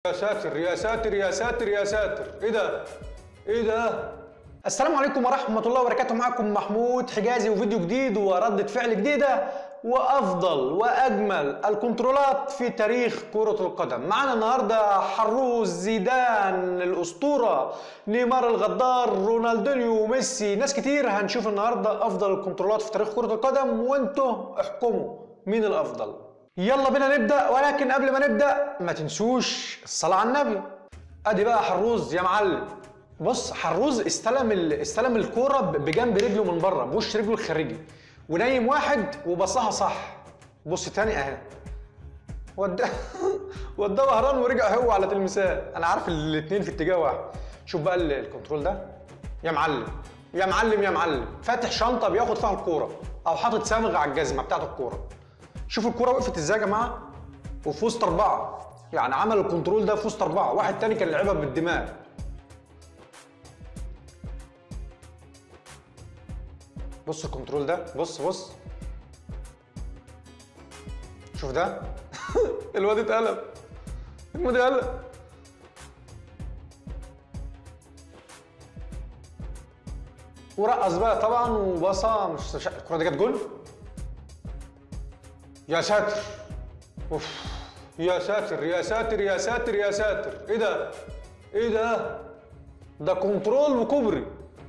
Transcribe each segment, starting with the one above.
يا ساتر يا ساتر يا ساتر يا ساتر، ايه ده؟ ايه ده؟ السلام عليكم ورحمة الله وبركاته، معكم محمود حجازي وفيديو جديد وردة فعل جديدة وأفضل وأجمل الكنترولات في تاريخ كرة القدم. معانا النهاردة حروس، زيدان الأسطورة، نيمار الغدار، رونالدينيو، ميسي، ناس كتير. هنشوف النهاردة أفضل الكنترولات في تاريخ كرة القدم وانتوا احكموا مين الأفضل. يلا بينا نبدأ، ولكن قبل ما نبدأ ما تنسوش الصلاة على النبي. أدي بقى حروز يا معلم. بص، حروز استلم الكوره بجنب رجله من بره، بوش رجله الخارجي، ونايم واحد وبصها صح. بص تاني اهي، وداه وهران ورجع هو على تلمسان. انا عارف الاثنين في اتجاه واحد. شوف بقى الكنترول ده يا معلم يا معلم يا معلم، فاتح شنطه بياخد فيها الكوره او حاطط صمغ على الجزمه بتاعت الكوره. شوف الكوره وقفت ازاي يا جماعه، وفي وسط اربعه. يعني عمل الكنترول ده في وسط اربعه، واحد تاني كان لعبها بالدماغ. بص الكنترول ده، بص شوف ده. الواد اتقلب، الواد اتقلب. ورقص بقى طبعا وبصه. مش الكوره دي جت جول. يا ساتر، اوف، يا ساتر يا ساتر يا ساتر يا ساتر، ايه ده؟ ايه ده؟ ده كنترول وكوبري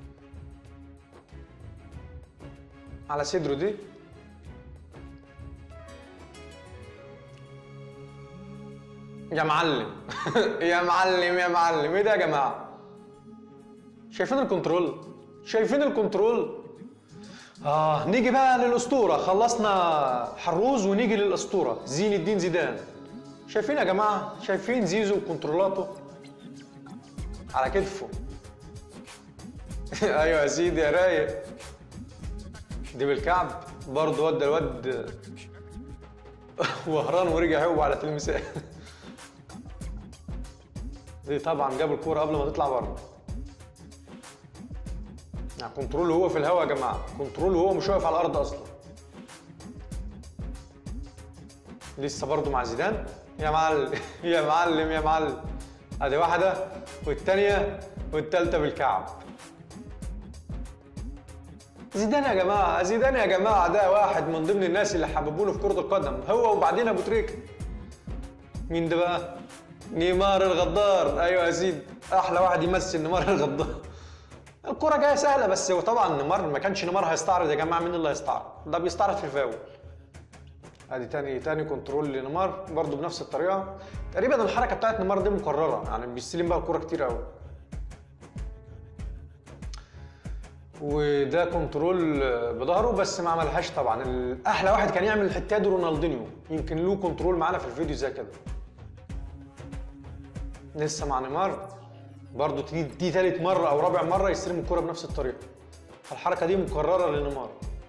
على صدره دي. يا معلم يا معلم يا معلم، ايه ده يا جماعه؟ شايفين الكنترول؟ شايفين الكنترول؟ نيجي بقى للاسطوره. خلصنا حروز ونيجي للاسطوره زين الدين زيدان. شايفين يا جماعه؟ شايفين زيزو وكنترolaته على كتفه؟ ايوه يا سيدي يا رايق. دي بالكعب برضه، ودى الواد وهران ورجع هو على تلمسان. دي طبعا جاب الكوره قبل ما تطلع بره. يعني كنترول هو في الهواء يا جماعه، كنترول وهو مش واقف على الارض اصلا. لسه برضه مع زيدان. يا معلم يا معلم يا معلم. ادي واحده والثانيه والثالثه بالكعب. زيدان يا جماعه، زيدان يا جماعه، ده واحد من ضمن الناس اللي حببونا في كرة القدم، هو وبعدين ابو تريكة. مين ده بقى؟ نيمار الغدار. ايوه يا سيدي، احلى واحد يمثل نيمار الغدار. الكرة جايه سهله، بس هو طبعا نيمار ما كانش نيمار هيستعرض يا جماعه. مين اللي هيستعرض؟ ده بيستعرض في الفاول. ادي تاني كنترول لنيمار برضه بنفس الطريقه. تقريبا الحركه بتاعت نيمار دي مكرره، يعني بيستلم بقى الكرة كتير قوي. وده كنترول بظهره بس ما عملهاش طبعا. احلى واحد كان يعمل الحته دي رونالدينيو، يمكن له كنترول معانا في الفيديو زي كده. لسه مع نيمار برضه، دي ثالث مره او رابع مره يستلم الكرة بنفس الطريقه. الحركه دي مكرره لنيمار.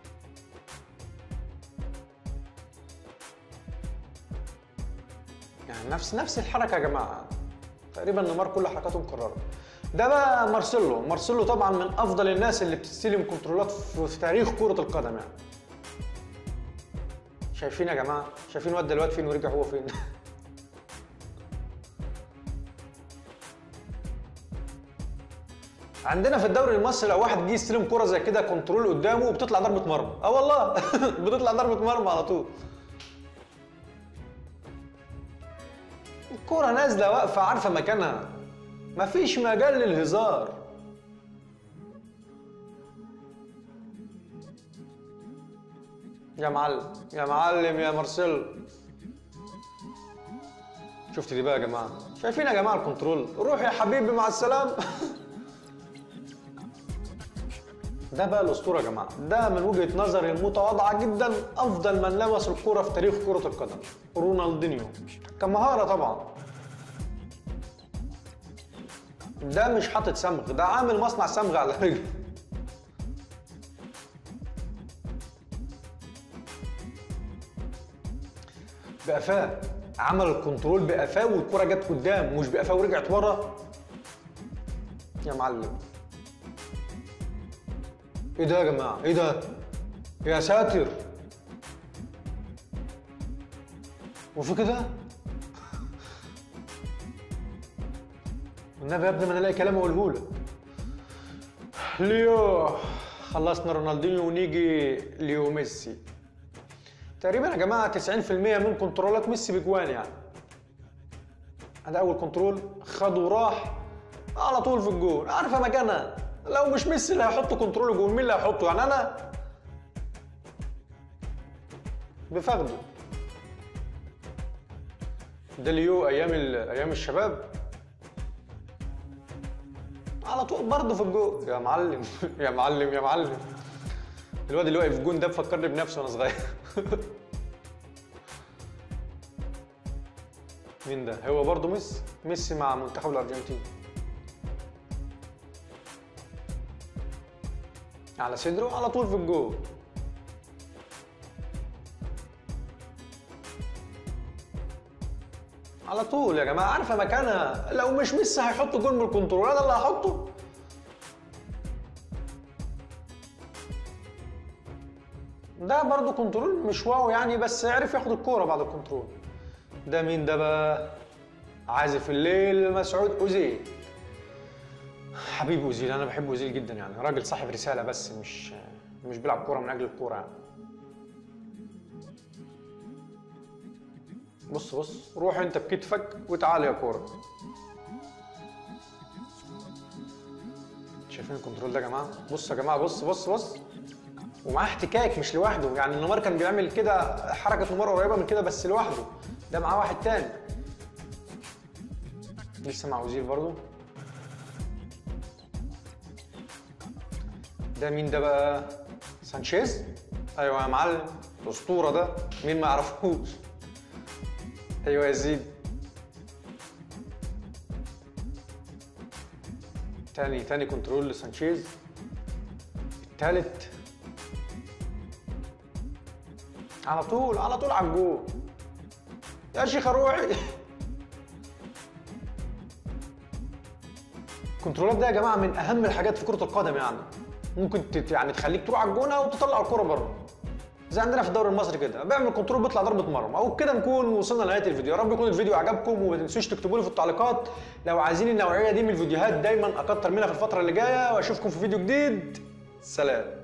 يعني نفس الحركه يا جماعه. تقريبا نيمار كل حركاته مكرره. ده بقى مارسيلو طبعا من افضل الناس اللي بتستلم كنترولات في تاريخ كرة القدم يعني. شايفين يا جماعه؟ شايفين ودى الواد فين ورجع هو فين؟ عندنا في الدوري المصري لو واحد جه يستلم كرة زي كده كنترول قدامه وبتطلع ضربة مرمى. والله بتطلع ضربة مرمى على طول. الكرة نازلة واقفة عارفة مكانها، مفيش مجال للهزار. يا معلم يا معلم يا مارسيلو. شفت دي بقى يا جماعه؟ شايفين يا جماعه الكنترول؟ روح يا حبيبي مع السلامه. ده بقى الاسطوره يا جماعه. ده من وجهه نظري المتواضعه جدا افضل من لمس الكره في تاريخ كره القدم، رونالدينيو. كمهاره طبعا. ده مش حاطط صمغ، ده عامل مصنع صمغ على رجله. بقفاه، عمل الكنترول بقفاه والكرة جت قدام، مش بقفاه ورجعت ورا. يا معلم ايه ده يا جماعه؟ ايه ده؟ يا ساتر. وفي كده والنبي يا ابني ما انا الاقي كلام اقوله لك. ليو، خلصنا رونالدينيو ونيجي ليو ميسي. تقريبا يا جماعه 90% من كنترولات ميسي بجوان يعني. هذا اول كنترول خده وراح على طول في الجول، عارفه مكانها. لو مش ميسي اللي هيحط كنترول جول، مين اللي هيحطه؟ يعني انا بفخده. ده ليو ايام الشباب على طول برضه في الجول. يا معلم يا معلم يا معلم. الواد اللي واقف جون ده بفكرني بنفسي وانا صغير. مين ده؟ هو برضه ميسي مع منتخب الارجنتين. على صدره على طول في الجول. على طول يا جماعه، عارفه مكانها. لو مش ميسي هيحط جول من الكنترول، انا اللي هحطه. ده برضه كنترول مش واو يعني، بس عرف ياخد الكوره بعد الكنترول. ده مين ده بقى؟ عازف الليل مسعود اوزيل. حبيب اوزيل، انا بحب اوزيل جدا يعني. راجل صاحب رساله، بس مش بيلعب كوره من اجل الكوره يعني. بص بص، روح انت بكتفك وتعالى يا كوره. شايفين الكنترول ده يا جماعه؟ بص يا جماعه، بص بص بص. ومعاه احتكاك مش لوحده يعني. نيمار كان بيعمل كده، حركه نيمار قريبه من كده بس لوحده. ده معاه واحد تاني. لسه مع اوزيل برضه. ده مين ده بقى؟ سانشيز؟ ايوه يا معلم، الاسطوره ده، مين ما يعرفوش؟ ايوه يا زيد. تاني كنترول لسانشيز. التالت على طول على الجول. يا شيخ روحي. الكنترولات ده يا جماعه من اهم الحاجات في كره القدم يعني. ممكن يعني تخليك تروح على الجونه وتطلع الكره بره، زي عندنا في الدوري المصري كده. بيعمل كنترول بيطلع ضربه مرمى. او كده نكون وصلنا لنهايه الفيديو. يا رب يكون الفيديو عجبكم، وما تنسوش تكتبوا لي في التعليقات لو عايزين النوعيه دي من الفيديوهات دايما اكتر منها في الفتره اللي جايه. واشوفكم في فيديو جديد. سلام.